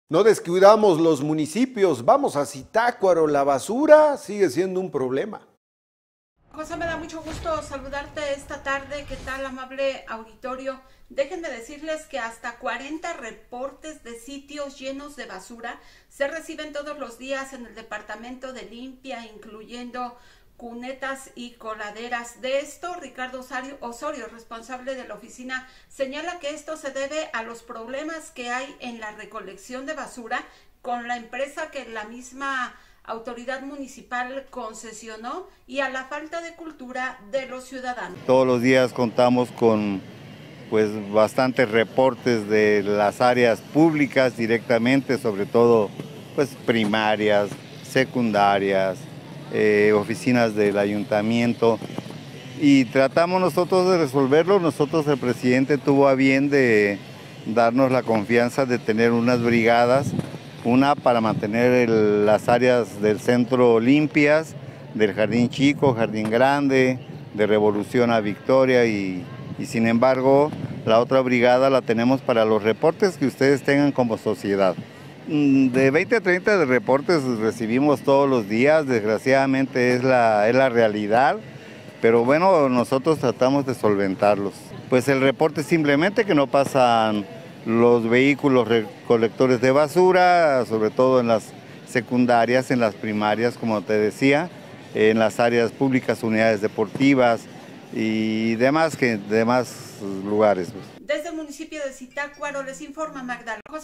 No descuidamos los municipios, vamos a Zitácuaro, la basura sigue siendo un problema. José, me da mucho gusto saludarte esta tarde. ¿Qué tal, amable auditorio? Déjenme decirles que hasta 40 reportes de sitios llenos de basura se reciben todos los días en el departamento de limpia, incluyendo cunetas y coladeras. De esto, Ricardo Osorio, responsable de la oficina, señala que esto se debe a los problemas que hay en la recolección de basura con la empresa que la misma autoridad municipal concesionó y a la falta de cultura de los ciudadanos. Todos los días contamos con bastantes reportes de las áreas públicas directamente, sobre todo primarias, secundarias, oficinas del ayuntamiento, y tratamos nosotros de resolverlo. Nosotros, el presidente tuvo a bien de darnos la confianza de tener unas brigadas, una para mantener las áreas del centro limpias, del Jardín Chico, Jardín Grande, de Revolución a Victoria, y sin embargo la otra brigada la tenemos para los reportes que ustedes tengan como sociedad. De 20 a 30 de reportes recibimos todos los días, desgraciadamente es la realidad, pero bueno, nosotros tratamos de solventarlos. Pues el reporte es simplemente que no pasan los vehículos recolectores de basura, sobre todo en las secundarias, en las primarias, como te decía, en las áreas públicas, unidades deportivas y demás lugares. Desde el municipio de Zitácuaro les informa Magdalena.